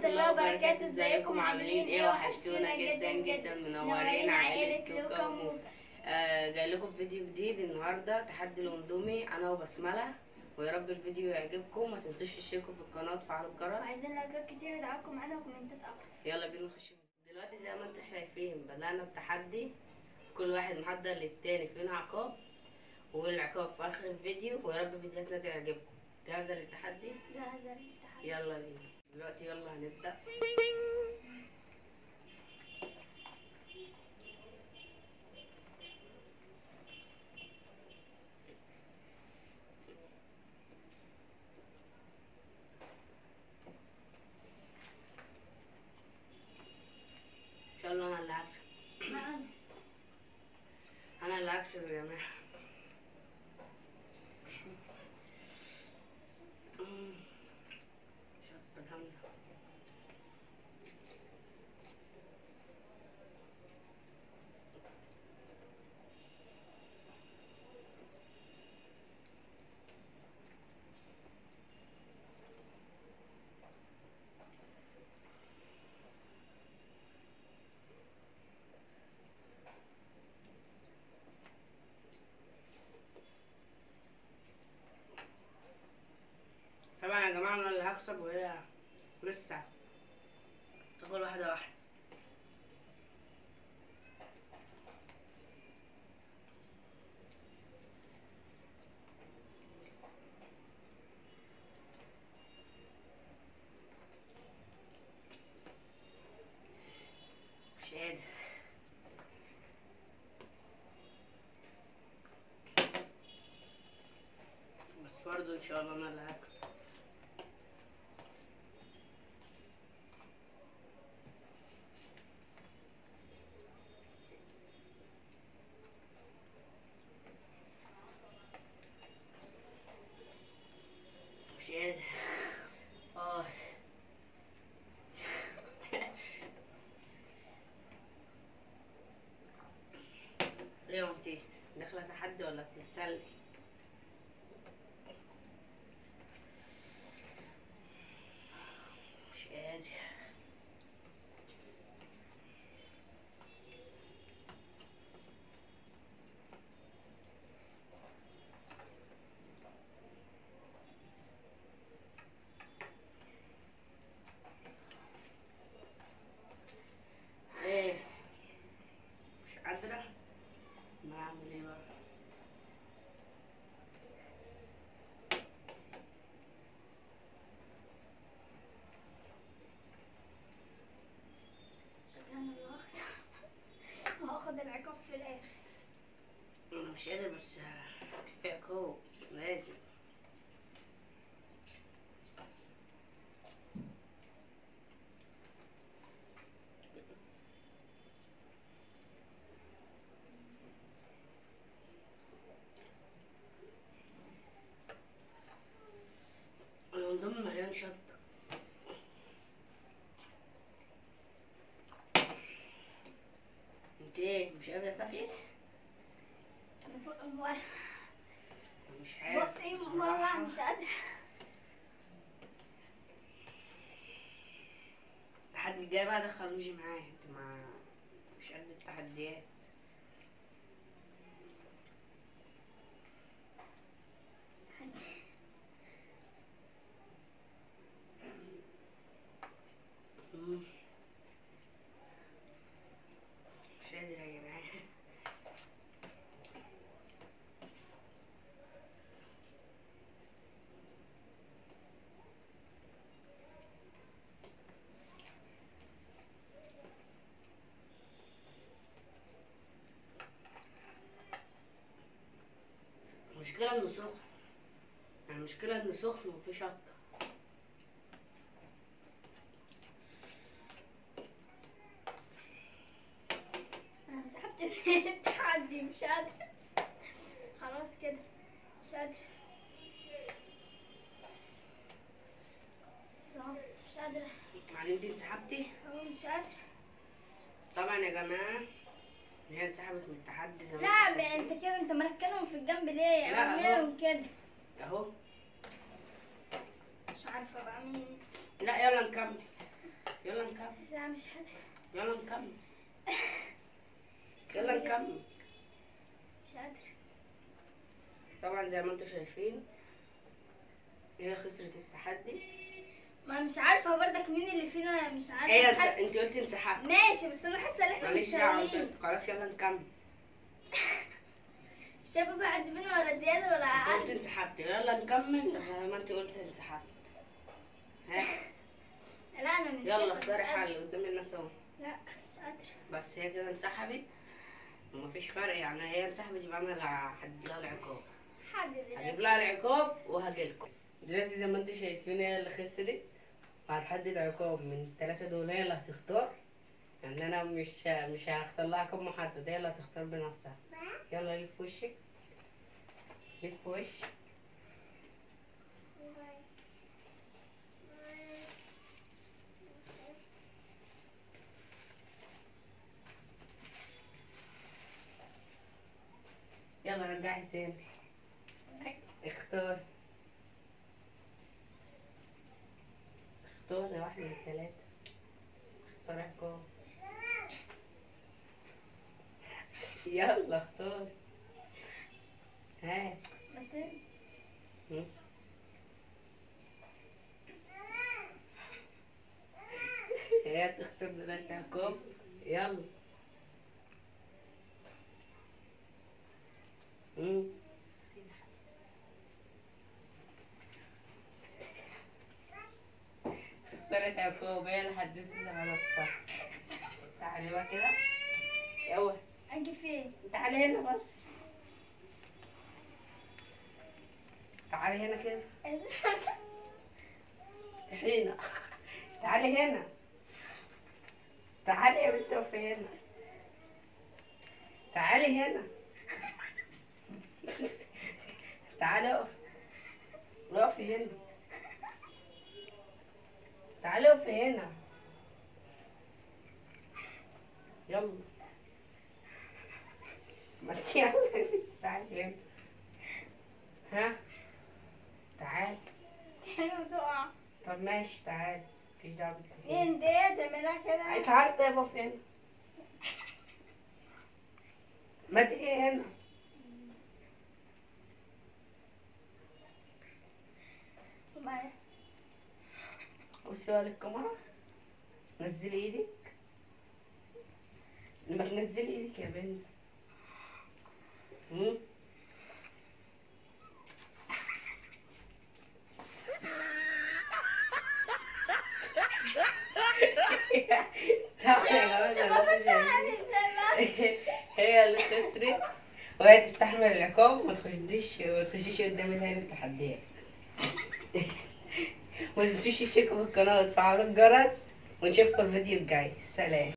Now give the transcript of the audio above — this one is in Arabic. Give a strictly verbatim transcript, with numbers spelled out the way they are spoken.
ورحمة الله وبركاته. ازيكم عاملين ايه؟ وحشتونا جدا جدا، منورين عائلة لوكا وموكا. آه جاي لكم فيديو جديد النهارده، تحدي الاندومي انا وبسمله. ويا رب الفيديو يعجبكم، ما تنسوش تشتركوا في القناه وتفعلوا الجرس، وعايزين لايكات كتير ادعمكم معانا وكومنتات اكتر. يلا بينا نخش دلوقتي. زي ما انتم شايفين بدأنا التحدي، كل واحد محضر للتاني فينا عقاب، والعقاب في اخر الفيديو. ويا رب فيديوهاتنا تعجبكم. جاهزه للتحدي؟ جاهزة للتحدي. يلا بينا دلوقتي، يلا هنبدأ. ان شاء الله انا اللي هكسب. معانا. انا اللي هكسب يا جماعه. شطه جامده. طبعا يا جماعه انا اللي هكسب، وهي لسه تاكل واحده واحده. مش قادر. بس برضه ان شاء الله انا اللي هكسب. مش قادر. اه ليه انتي داخله تحدي ولا بتتسلي؟ مش قادر. ايه مش قادره؟ ما اعمل ايه بقى؟ شكلنا اللي هخسر. وهاخد العقاب في الاخر. انا مش قادر، بس في عقاب لازم. الاندومي مليان شطه. انت ايه مش قادره تاكلي؟ انا بقى مولع. مش عارف بقى بصراحة. مولع مش قادرة. التحدي الجاي بقى دخل وجي معايا، انت ما مش قد التحديات. مم. مش قادر يا جماعه. المشكلة انه سخن، يعني المشكلة انه سخن وفيه شطة. انا انسحبت من التحدي، مش قادرة. خلاص كده مش قادرة. خلاص مش قادرة. يعني انت انسحبتي؟ اه مش قادرة. طبعا يا جماعة هي انسحبت من التحدي زي ما لا انتوا بقى شايفين. انت كده انت مركزهم في الجنب ليه؟ لا، اعملهم كده. اهو. مش عارفة بقى مين. لا يلا نكمل. يلا نكمل. لا مش قادرة. يلا نكمل. يلا نكمل. مش قادرة. طبعا زي ما انتم شايفين هي خسرت التحدي. ما مش عارفة برضك مين اللي فينا، مش عارفة. هي حاسة- انت قلتي انسحبت. ماشي بس انا حاسة ان احنا ماليش دعوه. متساويين. خلاص يلا نكمل. مش هيبقى في حد فينا ولا زيادة ولا انت قلت اقل. انسحبت. يلا نكمل زي ما انت قلت انسحبت. ها لا انا من يلا مش اختاري قادرة. حل قدام الناس اهو. لا مش قادرة. بس هي كده انسحبت ومفيش فرق، يعني هي انسحبت يبقى انا اللي هحدد لها العقاب. حد هجيب لها العقاب وهجيلكم. دلوقتي زي ما انتم شايفين هي اللي خسرت وهتحدد عقاب من الثلاثة دول. هي اللي هتختار، يعني انا مش مش هختار لها عقاب محدد، هي اللي هتختار بنفسها. يلا لف وشك، لف وش. يلا رجعي تاني. اختار اختار واحد من الثلاثة. اختار عقاب. يلا اختار. ها ما تنسى. هم؟ هي تختار دلوقتي عقاب. يلا. هم؟ اختارت عقاب، هي اللي حددت على نفسها. تعالي بقى كده. يلا اجي فين؟ تعالي هنا بس. تعالي هنا كده. هنا. تعالي هنا. تعالي يا بنت وفي هنا. تعالي هنا. تعالي اقف. اقفي هنا. تعالي اقفي هنا. يلا. ما انتي يلا يا بنت. تعالي هنا. ها تعالي. تاني تقع. طب ماشي تعالي. مفيش دعوة بك. انت ايه تعملها كده؟ تعالي طيب اقفي هنا. ما تيجي هنا. وبعدين بصي بقى للكاميرا. نزلي ايدك. لما تنزلي ايدك يا بنت. هم؟ طبعا يا جماعة زي ما انتوا شايفين هي اللي خسرت وهي تستحمل العقاب وما تخشيش ما تخشيش قدامي تاني في تحديات. ما تنسوش تشتركوا في القناة وتفعلوا الجرس ونشوفكم الفيديو الجاي. سلام.